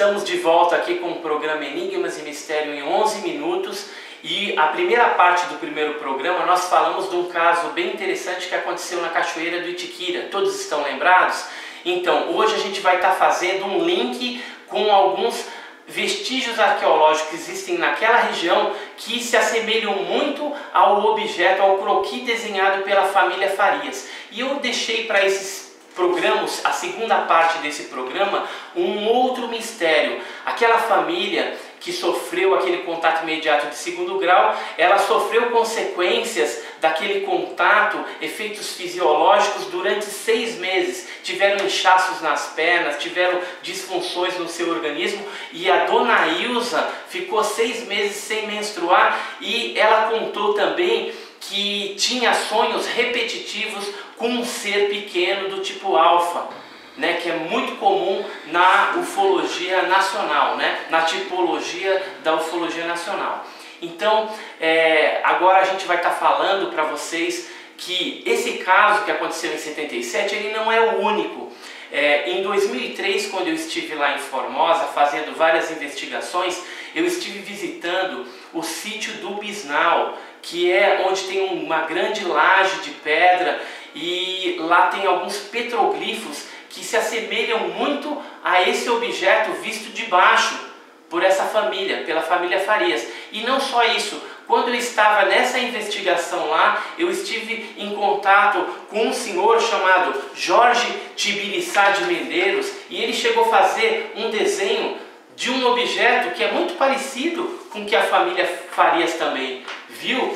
estamos de volta aqui com o programa Enigmas e Mistério em 11 minutos. E a primeira parte do primeiro programa nós falamos de um caso bem interessante que aconteceu na Cachoeira do Itiquira. Todos estão lembrados? Então, hoje a gente vai estar fazendo um link com alguns vestígios arqueológicos que existem naquela região que se assemelham muito ao objeto, ao croquis desenhado pela família Farias. E eu deixei para esses programas, a segunda parte desse programa, um outro mistério. Aquela família que sofreu aquele contato imediato de segundo grau, ela sofreu consequências daquele contato, efeitos fisiológicos durante 6 meses. Tiveram inchaços nas pernas, tiveram disfunções no seu organismo, e a dona Ilza ficou 6 meses sem menstruar, e ela contou também que tinha sonhos repetitivos com um ser pequeno do tipo alfa, né, que é muito comum na ufologia nacional, né, na tipologia da ufologia nacional. Então, agora a gente vai estar falando para vocês que esse caso que aconteceu em 77, ele não é o único. Em 2003, quando eu estive lá em Formosa fazendo várias investigações, eu estive visitando o sítio do Bisnau, que é onde tem uma grande laje de pedra, e lá tem alguns petroglifos que se assemelham muito a esse objeto visto de baixo por essa família, pela família Farias. E não só isso, quando eu estava nessa investigação lá, eu estive em contato com um senhor chamado Jorge Tibiriçá de Medeiros, e ele chegou a fazer um desenho de um objeto que é muito parecido com o que a família Farias também viu.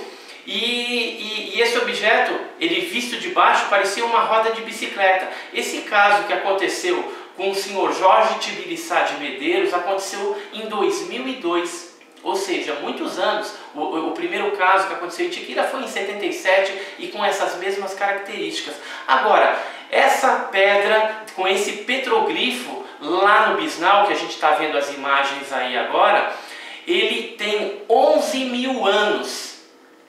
E esse objeto, ele visto de baixo, parecia uma roda de bicicleta. Esse caso que aconteceu com o senhor Jorge Tibiriçá de Medeiros aconteceu em 2002, ou seja, muitos anos. O primeiro caso que aconteceu em Itiquira foi em 77 e com essas mesmas características. Agora, essa pedra com esse petroglifo lá no Bisnau, que a gente está vendo as imagens aí agora, ele tem 11 mil anos.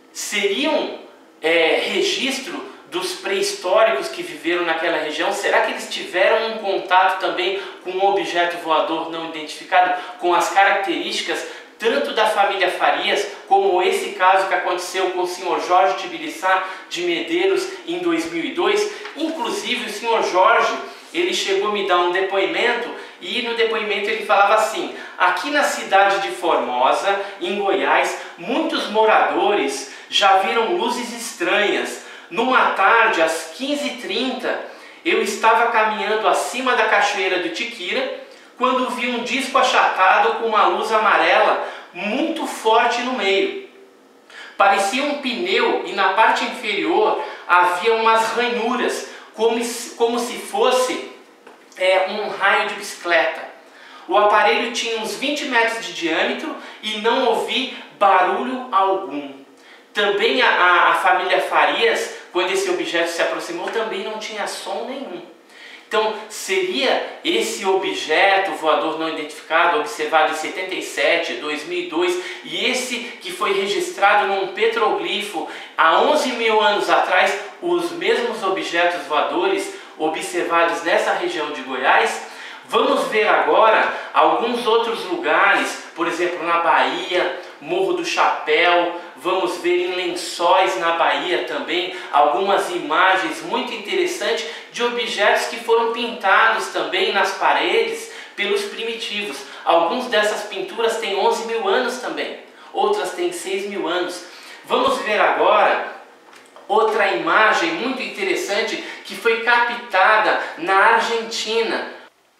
Seriam registro dos pré-históricos que viveram naquela região? Será que eles tiveram um contato também com um objeto voador não identificado, com as características tanto da família Farias, como esse caso que aconteceu com o senhor Jorge Tibiriçá de Medeiros em 2002? Inclusive o senhor Jorge, ele chegou a me dar um depoimento, e no depoimento ele falava assim: aqui na cidade de Formosa, em Goiás, muitos moradores já viram luzes estranhas. Numa tarde, às 15h30, eu estava caminhando acima da Cachoeira do Itiquira, quando vi um disco achatado com uma luz amarela muito forte no meio. Parecia um pneu, e na parte inferior havia umas ranhuras, como se fosse um raio de bicicleta. O aparelho tinha uns 20 metros de diâmetro e não ouvi barulho algum. Também a família Farias, quando esse objeto se aproximou, também não tinha som nenhum. Então, seria esse objeto voador não identificado, observado em 77, 2002, e esse que foi registrado num petroglifo há 11 mil anos atrás, os mesmos objetos voadores observados nessa região de Goiás? Vamos ver agora alguns outros lugares, por exemplo, na Bahia, Morro do Chapéu. Vamos ver em Lençóis, na Bahia também, algumas imagens muito interessantes de objetos que foram pintados também nas paredes pelos primitivos. Algumas dessas pinturas têm 11 mil anos também, outras têm 6 mil anos. Vamos ver agora outra imagem muito interessante que foi captada na Argentina.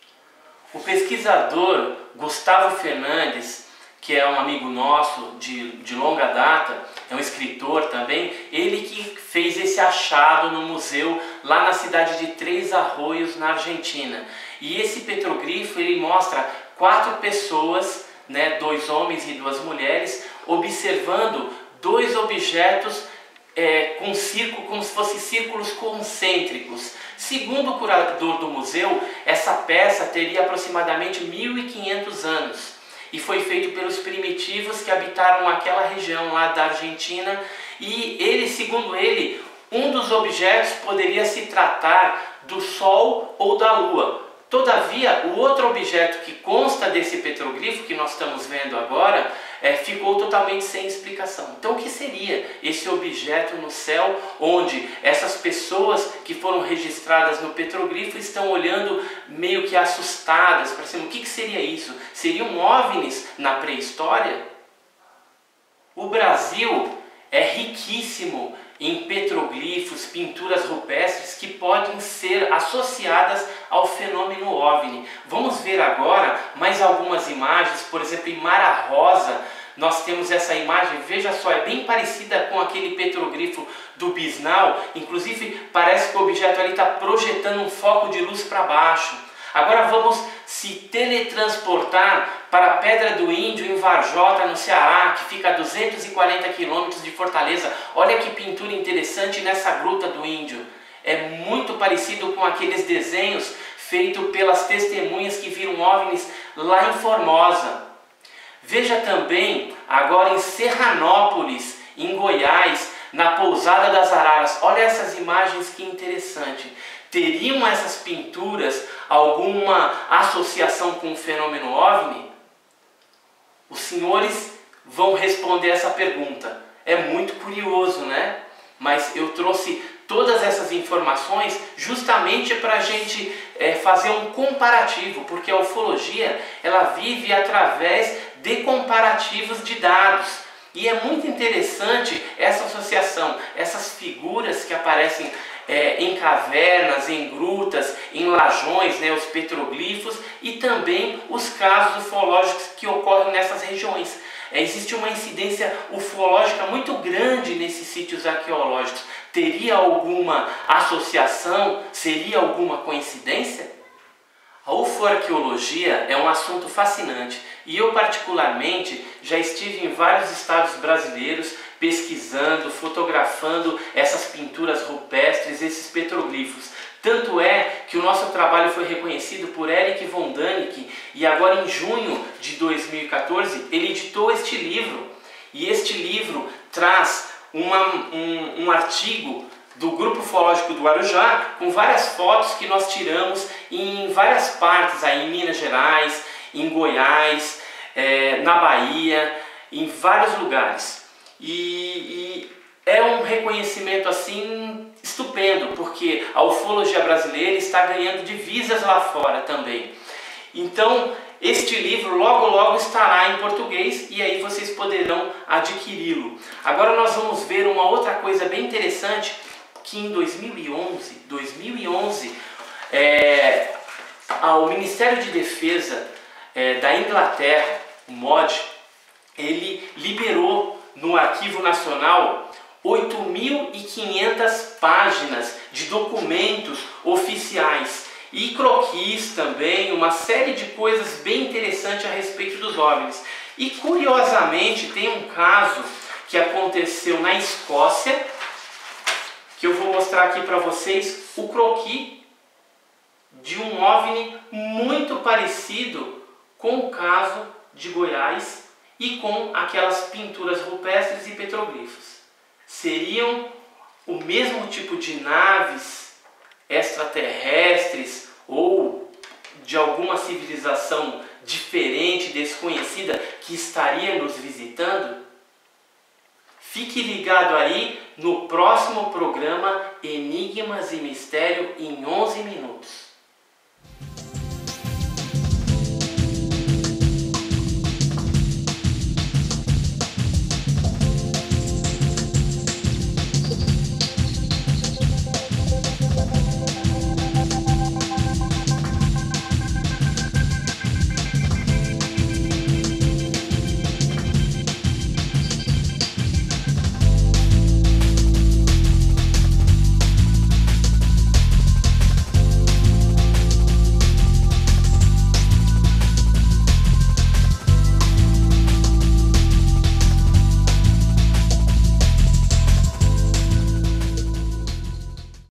O pesquisador Gustavo Fernandes, que é um amigo nosso de longa data, é um escritor também, ele que fez esse achado no museu lá na cidade de Três Arroios, na Argentina. E esse petroglifo, ele mostra 4 pessoas, né, 2 homens e 2 mulheres, observando 2 objetos com como se fossem círculos concêntricos. Segundo o curador do museu, essa peça teria aproximadamente 1500 anos e foi feito pelos primitivos que habitaram aquela região lá da Argentina. E ele, segundo ele, um dos objetos poderia se tratar do Sol ou da Lua, Todavia, o outro objeto que consta desse petroglifo que nós estamos vendo agora ficou totalmente sem explicação. Então, o que seria esse objeto no céu onde essas pessoas que foram registradas no petroglifo estão olhando meio que assustadas para cima? O que seria isso? Seriam OVNIs na pré-história? O Brasil é riquíssimo em petroglifos, pinturas rupestres que podem ser associadas ao fenômeno OVNI. Vamos ver agora mais algumas imagens. Por exemplo, em Mara Rosa nós temos essa imagem, veja só, é bem parecida com aquele petroglifo do Bisnal, inclusive parece que o objeto ali está projetando um foco de luz para baixo. Agora vamos se teletransportar para a Pedra do Índio em Varjota, no Ceará, que fica a 240 quilômetros de Fortaleza. Olha que pintura interessante nessa Gruta do Índio. É muito parecido com aqueles desenhos feitos pelas testemunhas que viram OVNIs lá em Formosa. Veja também agora em Serranópolis, em Goiás, na Pousada das Araras. Olha essas imagens, que interessante. Teriam essas pinturas alguma associação com o fenômeno OVNI? Os senhores vão responder essa pergunta. É muito curioso, né? Mas eu trouxe todas essas informações justamente para a gente fazer um comparativo, porque a ufologia ela vive através de comparativos de dados. E é muito interessante essa associação, essas figuras que aparecem em cavernas, em grutas, em lajões, né, os petroglifos, e também os casos ufológicos que ocorrem nessas regiões. Existe uma incidência ufológica muito grande nesses sítios arqueológicos. Teria alguma associação? Seria alguma coincidência? A ufoarqueologia é um assunto fascinante e eu particularmente já estive em vários estados brasileiros pesquisando, fotografando essas pinturas rupestres, esses petroglifos. Tanto é que o nosso trabalho foi reconhecido por Eric von Däniken e agora em junho de 2014 ele editou este livro. E este livro traz um artigo do Grupo Ufológico do Guarujá com várias fotos que nós tiramos em várias partes, aí em Minas Gerais, em Goiás, na Bahia, em vários lugares. E é um reconhecimento assim estupendo, porque a ufologia brasileira está ganhando divisas lá fora também. Então, este livro logo logo estará em português e aí vocês poderão adquiri-lo. Agora nós vamos ver uma outra coisa bem interessante, que em 2011, o Ministério de Defesa da Inglaterra, o MOD, ele liberou no Arquivo Nacional 8.500 páginas de documentos oficiais e croquis também, uma série de coisas bem interessantes a respeito dos OVNIs. E curiosamente tem um caso que aconteceu na Escócia, que eu vou mostrar aqui para vocês, o croquis de um OVNI muito parecido com o caso de Goiás e com aquelas pinturas rupestres e petroglifos. Seriam o mesmo tipo de naves extraterrestres ou de alguma civilização diferente, desconhecida, que estaria nos visitando? Fique ligado aí no próximo programa Enigmas e Mistério em 11 minutos.